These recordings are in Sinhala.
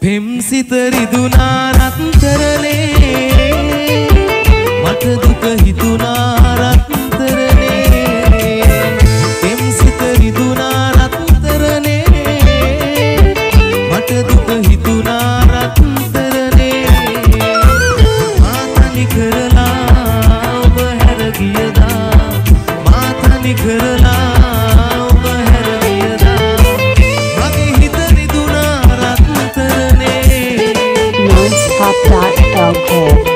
පෙම්සිත රිදුනා රත්තරනේ මට දුක හිතුනා රත්තරනේ පෙම්සිත රිදුනා රත්තරනේ මට දුක හිතුනා රත්තරනේ මාතනි කරලා ඔබ හැර ගියදා මාතනි කරලා ඔබ හැර ගියදා මගේ හිත රිදුනා රත්තරනේ nonstop.lk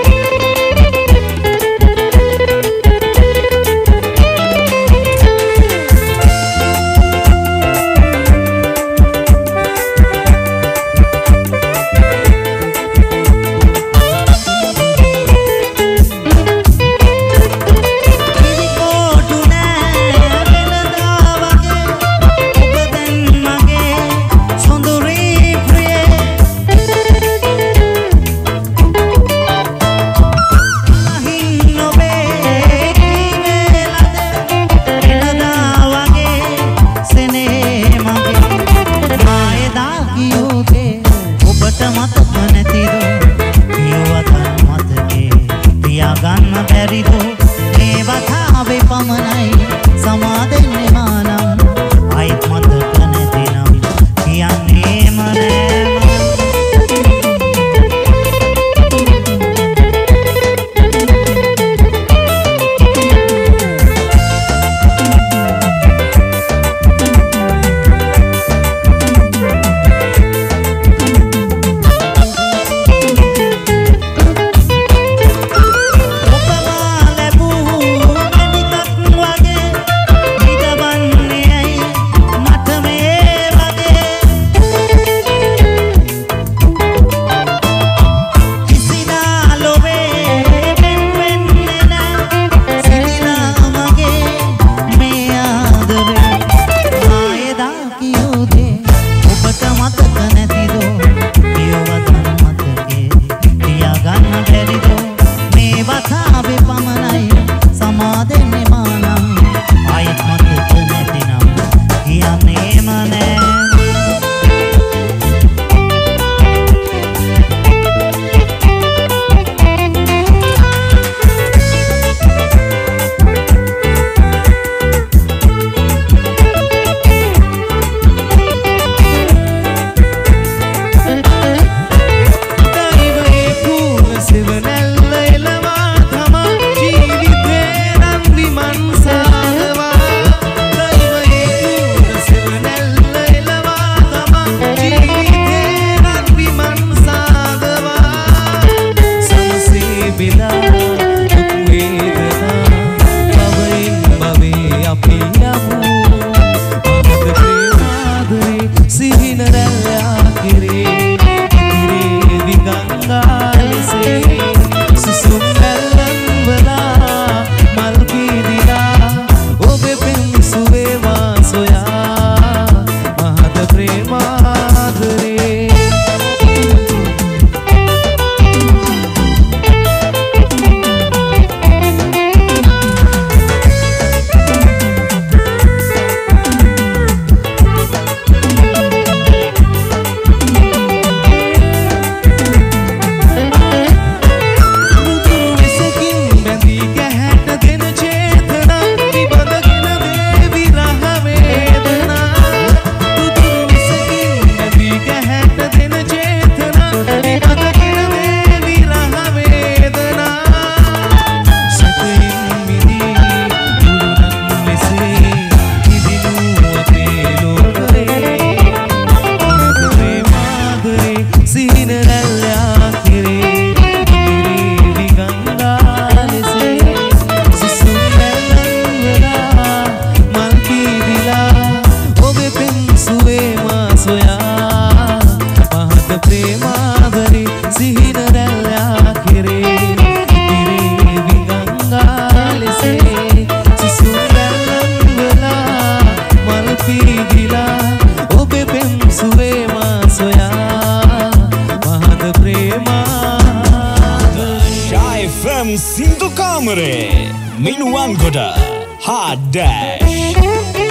Sintu Kamare Minuangoda Hard Dash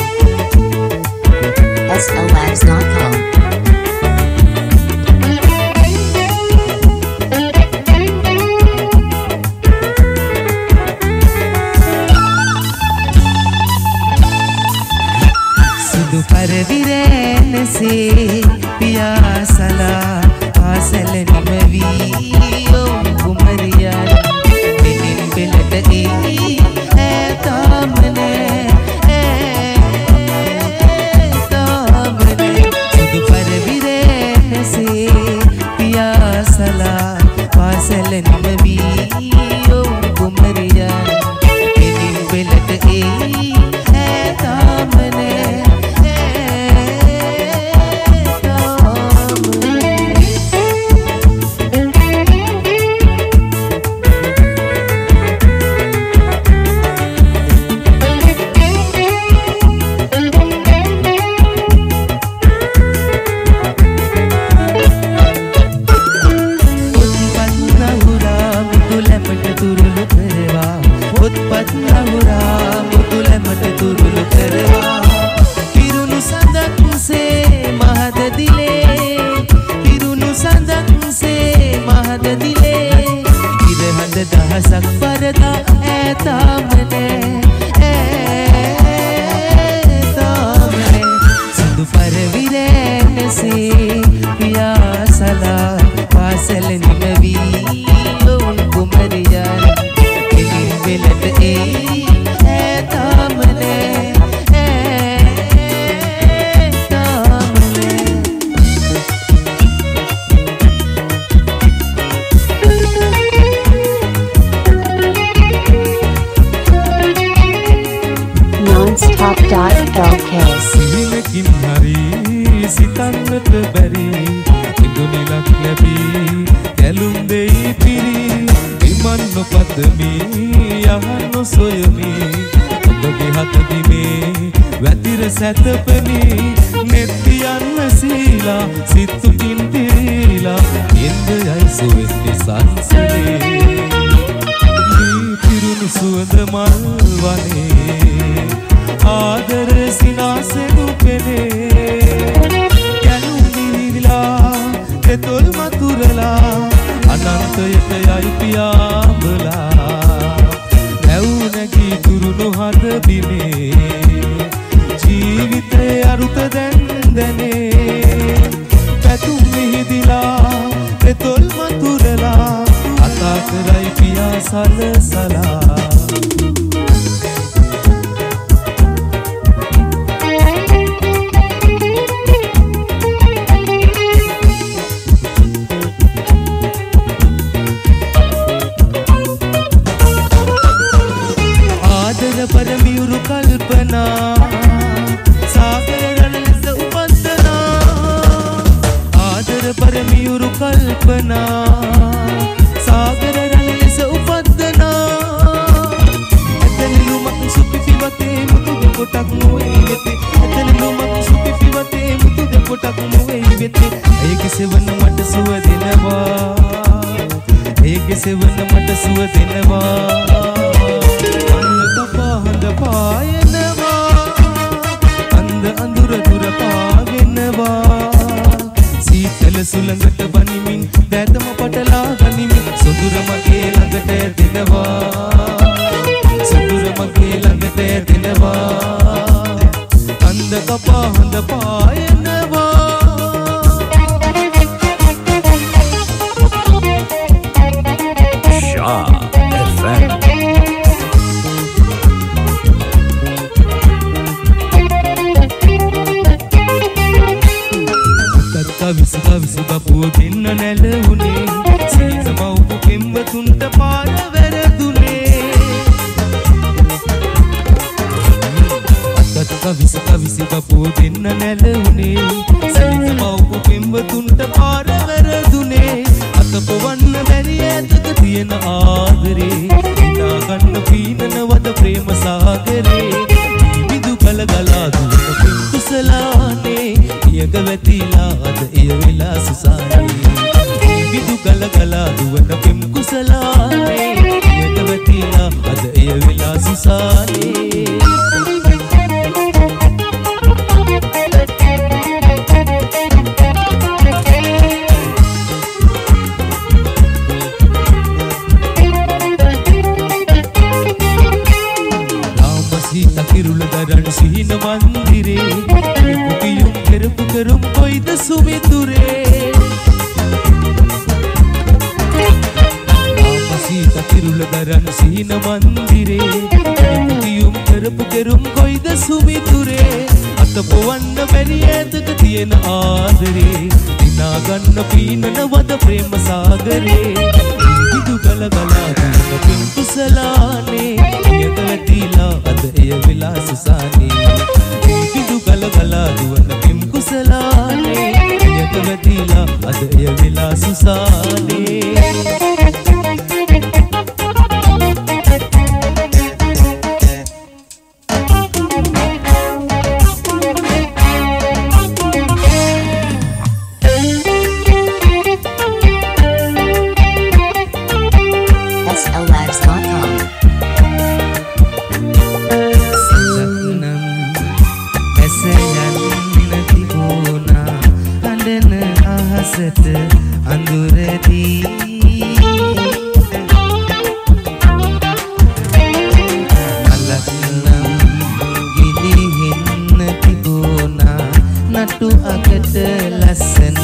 SOS.com දිලේ ඉරහඳ දහසක් පරදා ඈතාමනේ සුදු පරවිරැනසේ පියාසලා පාසල නිමවී ඔවුන් කුමරියන් කෙලින් වෙලට ඈතාමනේ Nonstop.lk සිහිනකින් හරි සිතන්නට බැරි ඉදුනිලක් ලැබී ඇලුම් දෙයි පිරි විමන් නොපදමි යහන් නොසොයමි ඔබගේ හතදිමේ වැතිර සැතපෙමි නෙත්තියන්න සීලා සිත්තුකින් තිරීලා එන්ද යයි සුවෙත්ති සංසලේ පිරුණු සුවඳ මල් වනේ ආදර සිනාසෙනු පෙනේ ගැලුම් නිවිලා තෙතොල් මතුරලා අනන්තයට යයි පියාඹලා නැවුනැගී තුරුණු හද බිමේ ජීවිතේ අරුත දැන් දැනේ පැතුම් මිහිදිලා තෙතොල් මතුරලා අතා කරයි පියා සලසලා परमियुरु कल्पना सागर रलस उपंदना आदर परमियुरु कल्पना सागर रलस उपंदना එතනලුමක් සුපි පිවතේ මුතු දෙකොටක් නොවේ වෙතේ එතනලුමක් සුපි පිවතේ මුතු දෙකොටක් නොවේ වෙතේ ඒකේ සෙවන මට සුව දෙනවා ඒකේ සෙවන මට සුව දෙනවා හඳ පායනවා අන්ද අඳුර දුර පාවෙනවා සීතල සුළඟට බනිමින් දැතම පටලා ගනිමින් සොඳුර මගේ ළඟට දෙනවා සොඳුර මගේ ළඟට දෙනවා අන්ද කපා හඳ පායනවා Shah FM විසි බපුව දෙන්න නැලවුනේ සීසමව්පු පෙම්වතුන්ට පාර වැරදුනේ අතත්ක විසි බපුව දෙන්න නැලවුනේ සීසමව්පු පෙම්වතුන්ට පාර වැරදුනේ අත පොවන්න බැරි ඇතක තියෙන ආදරේ හිනා ගන්න පීනනවද ප්‍රේම සාගරේ විදු කල ගලා දුවන පින් කුසලානේ යග වැතිලා අද එය වෙලා සුසානේ විදු කල ගලා දුවන පින් කුසලානේ යග වැතිලා අද එය වෙලා සුසානේ කිරුල දරන් සිහින මන්දිරේ පුකියුම් කරපු කරුම් කොයිද සුමිතුරේ ආමසීත කිරුල දරන් සිහින මන්දිරේ පුකියුම් කරපු කරුම් කොයිද සුමිතුරේ අත පොවන්න බැරි ඇතක තියෙන ආදරේ දිනා ගන්න පීනනවද ප්‍රේම සාගරේ විදු කල ගලා දුවන පින් කුසලානේ යක වැතිලා අද එය වෙලා සුසානේ විදු කල ගලා දුවන පින් කුසලානේ යක වැතිලා අද එය වෙලා සුසානේ අහසට අඳුරදී නටු අකට ලස්සන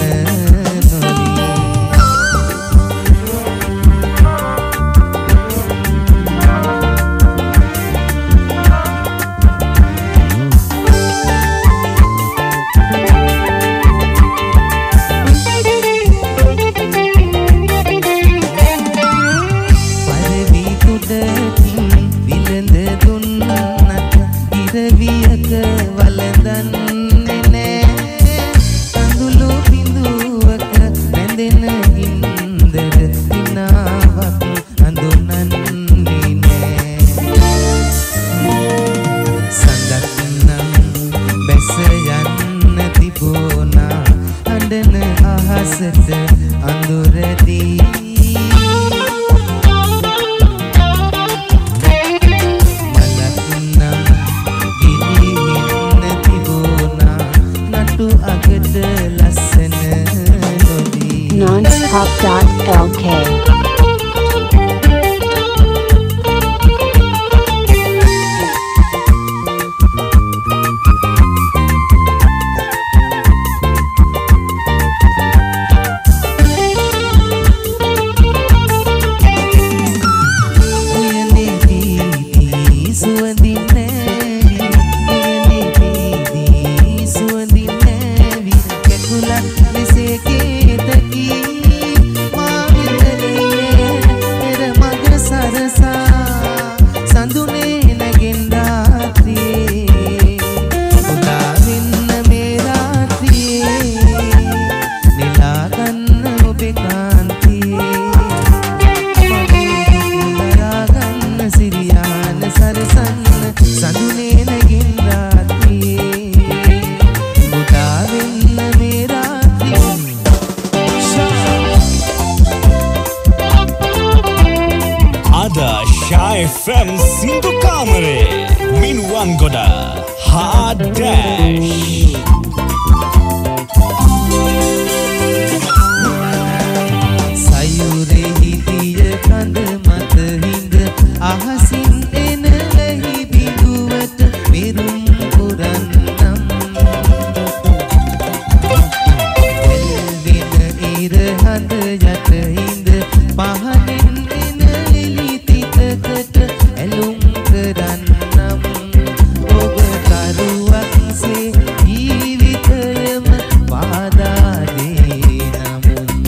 පරවි තුඩකින් විලඳ දුන්නට ඉරවියක වලදන්නේ අහසට අඳුරදී මලක්නම් ගිලිහෙන්න තිබුණා නටු අගට ලස්සන නොදී nonstop.lk FM Sindhu Kamare Minuwan Goda Hard Dash Sayure hidiya kand mat hind ahasin en lehi biduwata mirum kurannam elvina ira hand yata hind pahanen elum කරන්නම් ඔබ කරුවක් සේ ජීවිතයම පාදා දෙනම්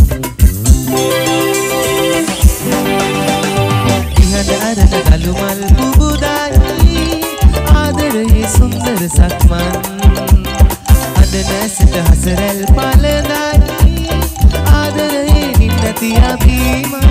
ඉහළ අරන කළුමල් පුබුදායි ආදරයේ සුන්දර සක්මන් අද නැසට හසරැල් පලදායි ආදරයේ නින්නති අභිමන්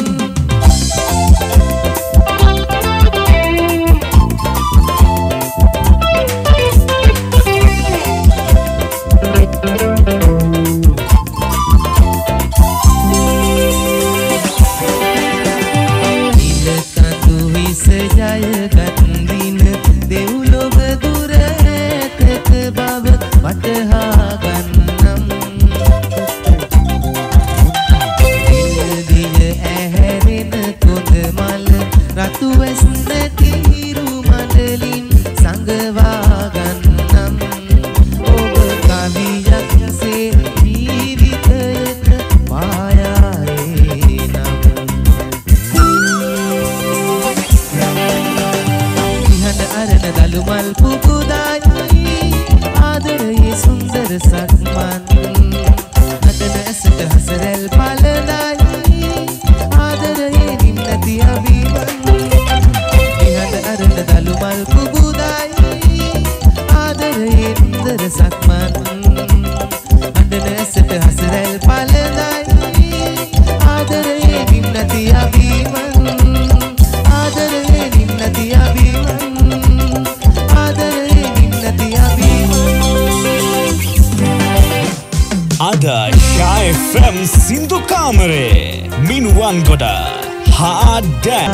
FM Sindhu Kamare Minuwan Goda Hard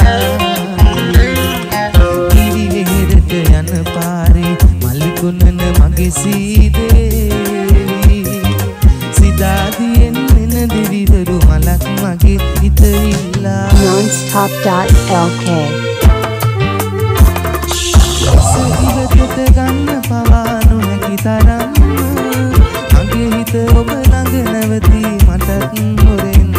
කිරිවෙහෙරට යන පාරේ මල්කුණන මගේ සීදේ සිතාදියෙන් එන සිරිවරු මලක් මගේ හිත ඉල්ලා Nonstop.lk ඉවතට ගන්න පවා නොහැකි තරම් මගේ හිත ඔබ ළඟ නැවති මටත් හොරෙන්න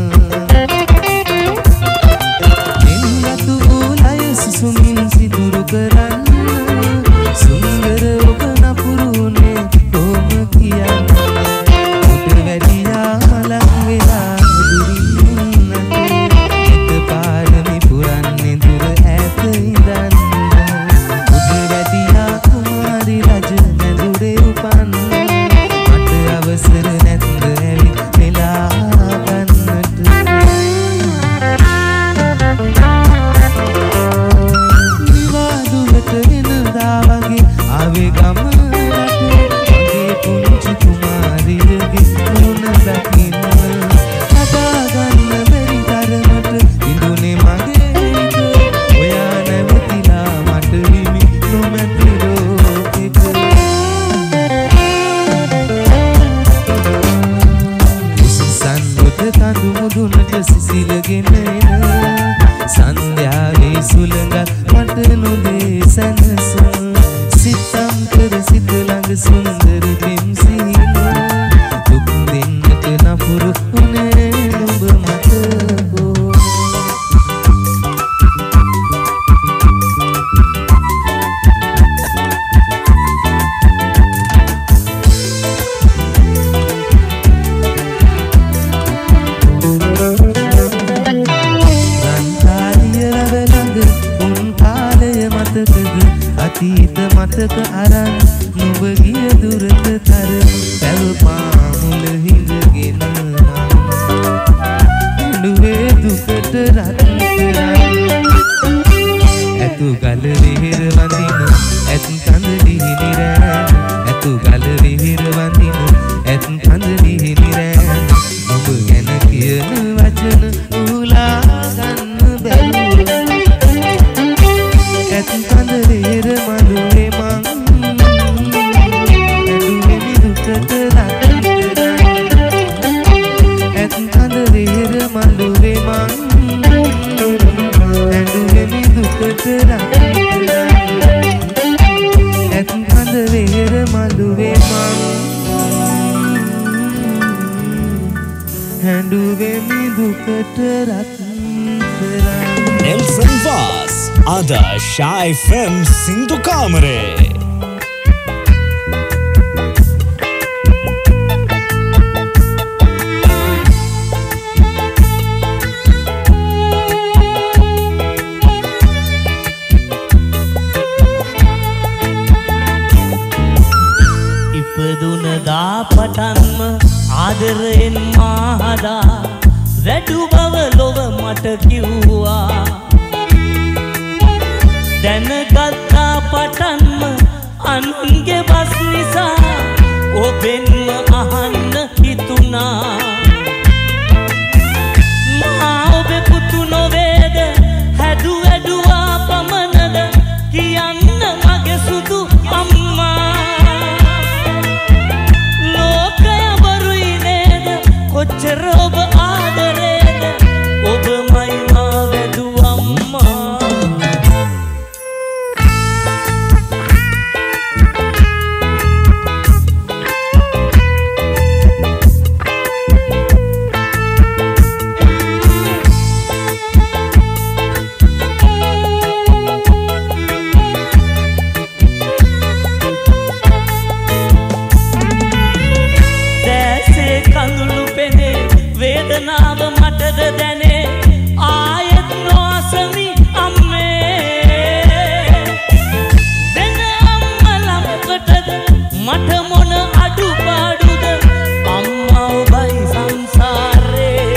එන්නතු උලය සුසුමින් සිදුරු කරන්න සුන්දර ඔබ නපුරුනේ කොහොම කියන්න උඩ වැඩියා මලක් වෙලා දුරින්නට හිත පාරමි පුරන්නේ දුර ඈත ඉඳන් උඩ වැඩියා කුමාරි රජ නැඳුරේ උපන්න මට අවසර නැත්ද ඇවි වෙලා ගන්නට නිවාදුවට වෙනදා වගේ ආවේ ගමනට මගේ පුංචි කුමාරියගේ මුණ දකින්න හදා ගන්න බැරි තරමට ඉඳුනේ මගේ හිත ඔයා නැවතිලා මට හිමි නොමැති ලෝකෙක සන්වත තඳු මුදුනට සිසිලගෙන එන සන්ධ්‍යාවේ සුළඟක් මට නොදේ සැනසුම සිතම් කර සිත ළඟ සුන්දර පෙම්සිහින දුක් දෙන්නට නපුරු උනේ නුඹ මතකෝ අතීත මතක අරන් නුඹ ගිය දුරට තර පැව පාමුල හිඳගෙන නුවේ දුකට රත් කරන් ඇතු ගල විහිර වඳින ඇත් කඳ දිහිනි රැන් ඇතු ගල විහිර වඳින ඇත් කඳ දිහිනි රැන් නුඹ ගැන කියන වචන උලා ගන්න බැරුව ඇත් කඳ විහිර මළුවේ මං ඇඩුවේ විදුකට රත් ඇත් කඳ විහිර මළුවේ මං ඇඩුවේ විදුකට රත් ඇත් කඳ විහිර මළුවේ මං ඇඩුවේ විදුකට රත් Nelson Vaz Ada Shah FM Sindhu Kamare ඉපදුනදා පටන්ම ආදරයෙන් මාහදා වැඩු බව ලොව මට කිව්වා දැනගත්තා පටන්ම අනුන්ගේ බස් නිසා ඔබෙන්ම අහන්න හිතුණා මා ඔබේ පුතු නොවේද හැදු වැඩුවා පමණද කියන්න මගේ සුදු අම්මා ලෝකය බරුයි නේද කොච්චර ඔබ ආදරේද ඔබමයි මා වැදු අම්මා වේදනාව මටද දැනේ ආයෙත් නොඅසමි අම්මේ වෙන අම්මලා මොකටද මට මොන අඩුපාඩුද අම්මා ඔබයි සංසාරේ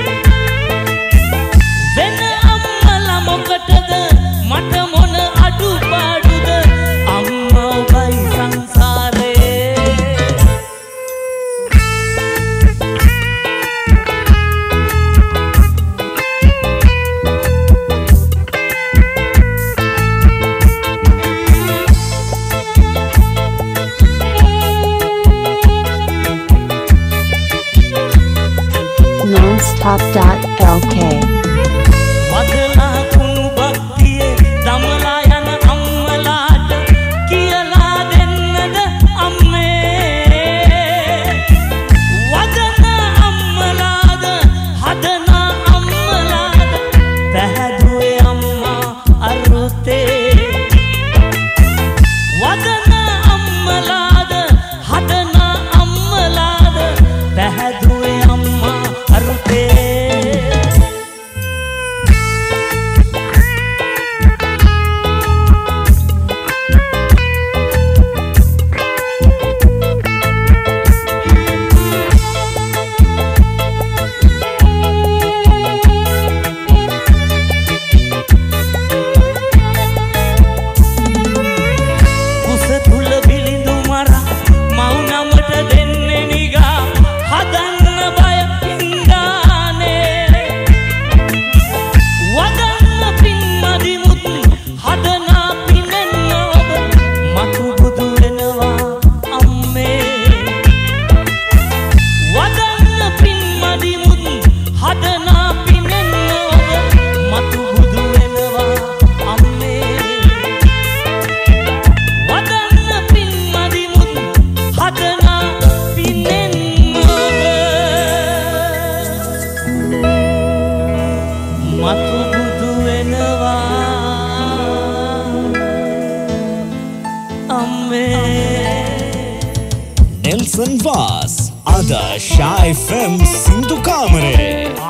වෙන අම්මලා මොකටද මට මොන අඩුපාඩුද අම්මා ඔබයි සංසාරේ nonstop.lk. වදලා කුණු බක්තියේ දමලා යන අම්මලාට කියලා දෙන්නද අම්මේ වදන අම්මලාද හදන අම්මලාද පැහැදුවේ අම්මා අරුතේ වදන අම්මලාද හදන අම්මලාද පැහැදුවේ අම්මා අරුතේ Nelson Vaz, Ada Shy FM Sindhu Kamare.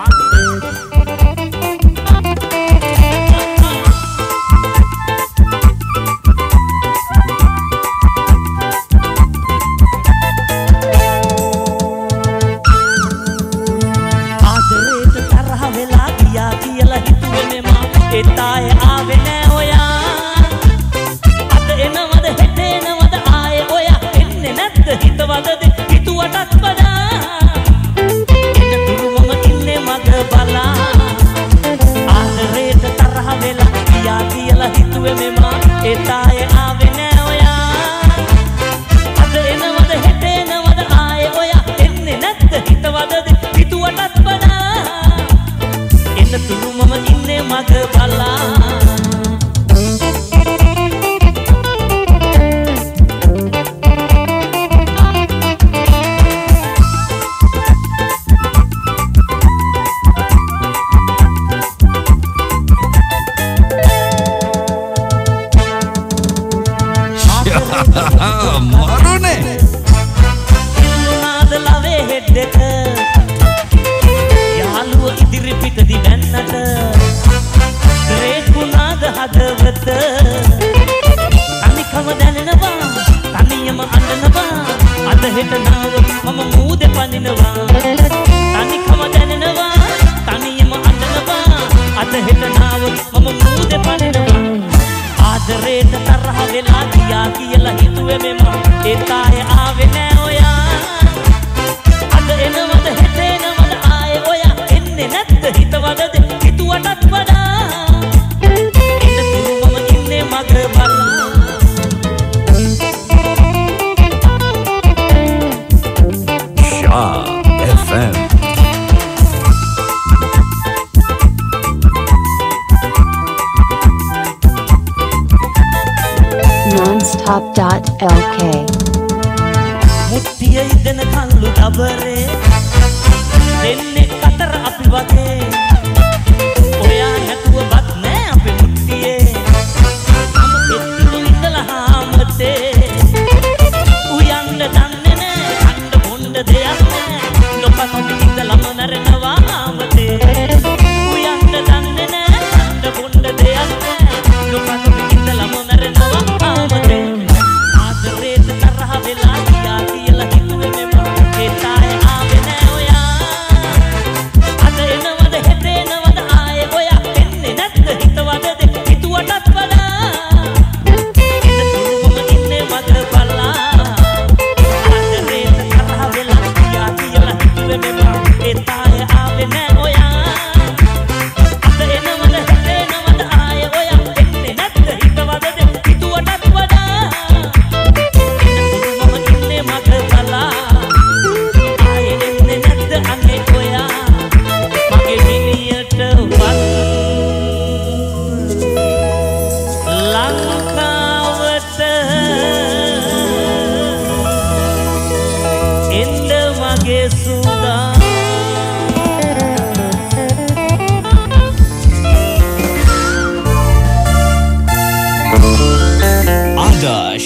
nonstop.lk. මුට්ටිය ඉදන කල්ලු දබරේ දෙන්නේ කතර අපි වගේ ඔයා නැතුව බත් නෑ අපි මුට්ටියේ මම පෙත්තුළු ඉඳලා හාමතේ උයන්න දන්නේ නෑ කණ්ඩ බොණ්ඩ දෙයක් නෑ නොකසොටි ඉඳලම නරනවා හාමතේ උයන්න දන්නේ නෑ කණ්ඩ බොණ්ඩ දෙයක් නෑ නොකසොටි ඉඳලම නරනවා හාමතේ ආදරේට තරහ වෙලා ගියා කියලා හිතුවේ මෙම ඒ තාය ආවේ නෑ ඔයා අද එනවද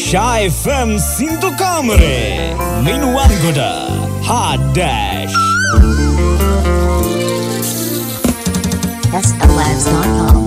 Shy FM Sintu Kamare Minuwangoda Hard Dash SLS.com.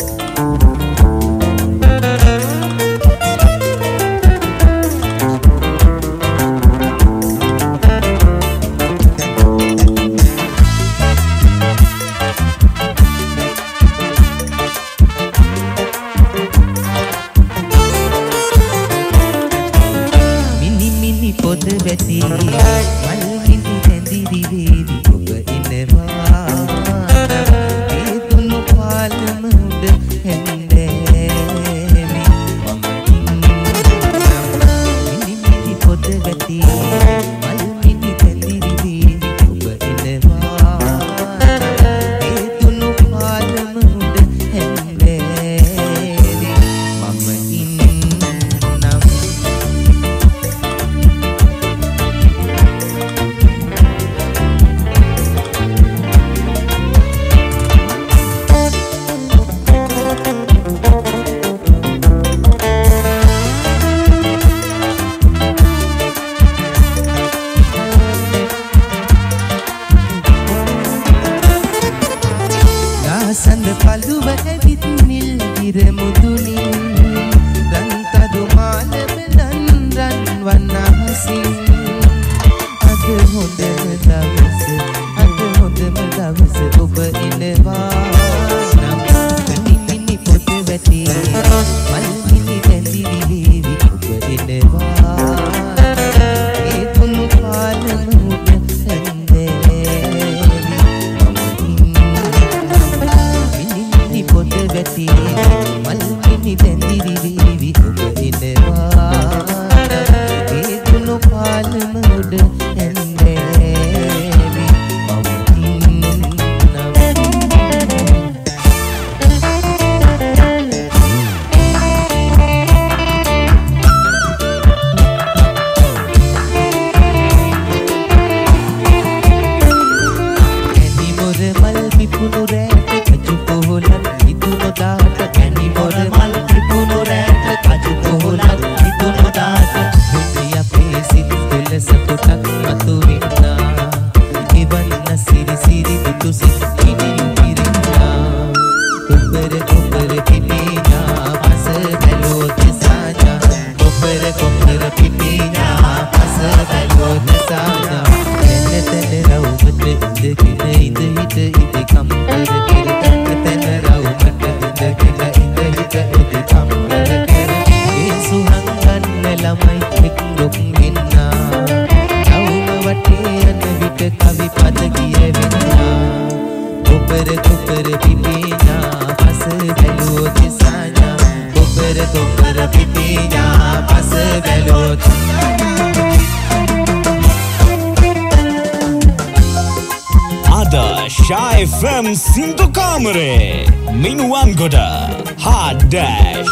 Shy FM Sintu Kamare Minuwangoda Hard Dash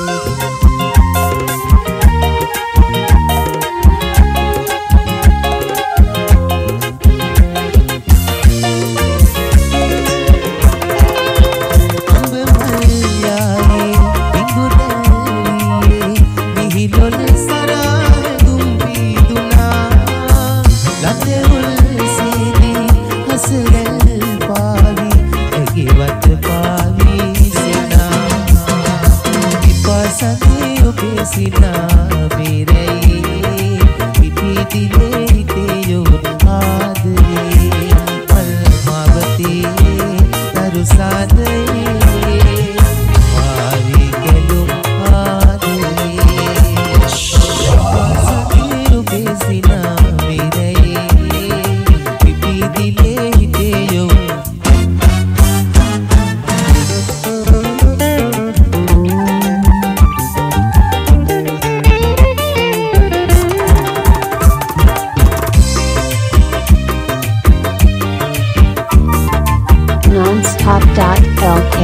Nonstop.lk.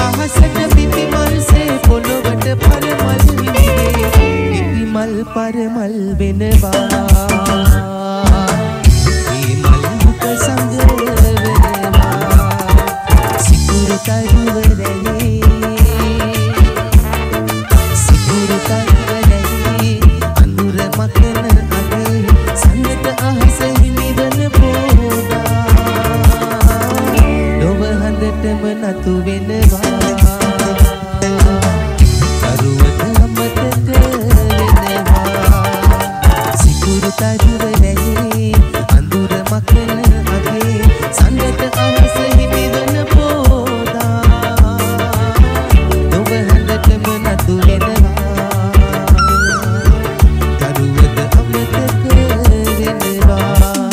पर හොඳටම නතු වෙනවා කරුවත අමතක වෙනවා සිකුරු තරුව රැහේ අඳුර මකන අගේ සඳට අහස හිමිවන පෝදා ඔබ හොඳටම නතු වෙනවා කරුවත අමතක වෙනවා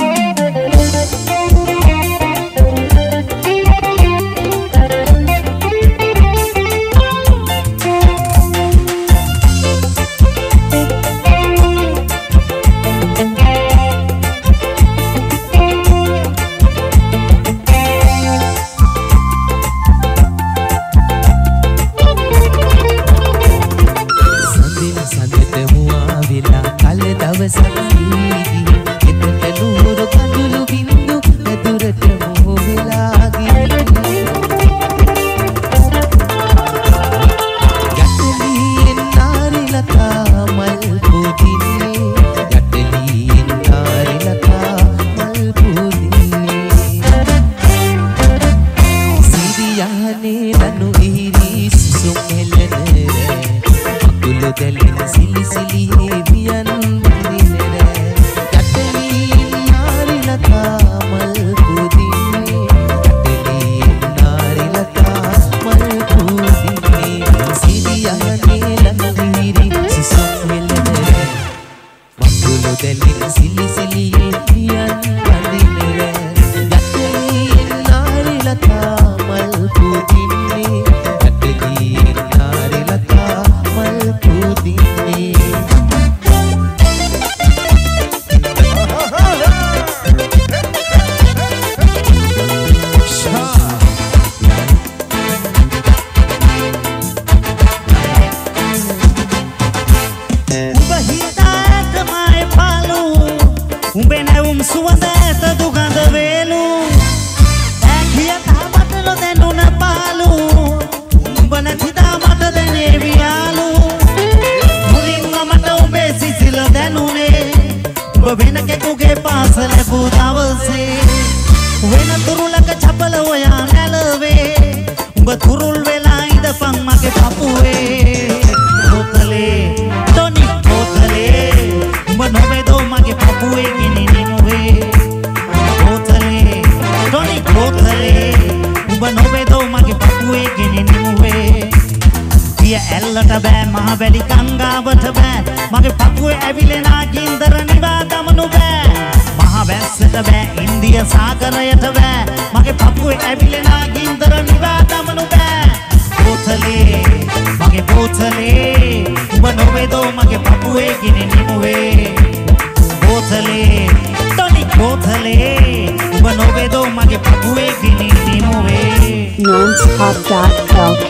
nonstop.lk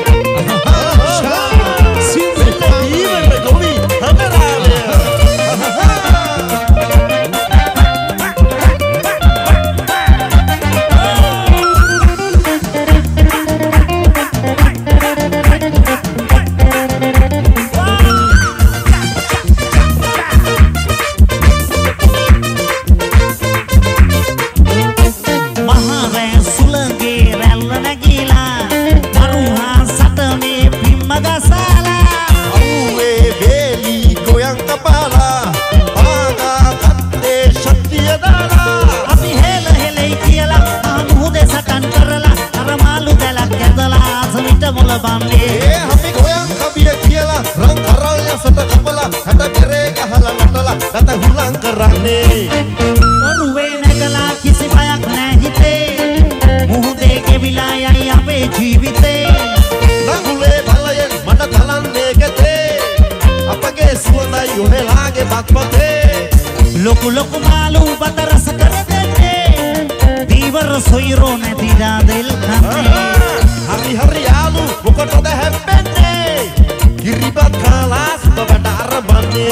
Loku loku malu batar sakar dete Divar soiro ne tira del khane Hari hari alu bukan pada hempene Kiribat kalas babadar bane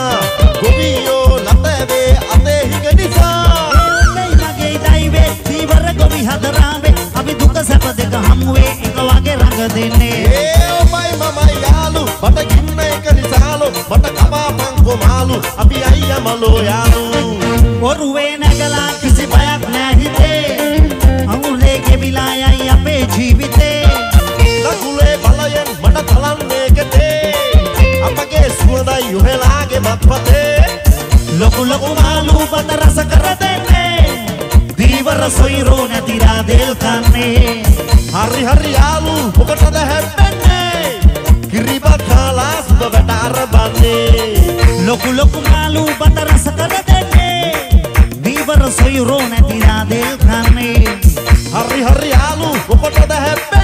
ගොවියෝ ලතවේ අතේ හිගනිසා ඔන්නයි මගේ දෛවේ සීවර ගොවි හදරාවේ අපි දුක සැප දෙක හමුවේ එක වගේ රඟ දෙන්නේ ඔමයි මමයි යාලු මට ගින්න එක නිසාලු මට කපාපන් කොමාලු අපි අයියා මලෝ යාලු ඔරුවේ නැගලා කිසි බයක් නෑ හිතේ අඟුලේ ගෙවිලා යයි අපේ ජීවිතේ ලකුලේ බලයෙන් මට තලන්නේ ගෙතේ අපගේ සුවඳයි යුහෙලාගේ මත්පතේ ලොකු ලොකු මාළු බත රස කර දෙන්නේ දීවර සොයිරෝ නැතිලා දෙල් කන්නේ හරි හරි යාලු ඔකටද හැප්පෙන්නේ කිරිබත් කාලා සුබ වැඩ අරබන්නේ ලොකු ලොකු මාළු බත රස කර දෙන්නේ දීවර සොයිරෝ නැතිලා දෙල් කන්නේ හරි හරි යාලු ඔකටද හැප්පෙන්නේ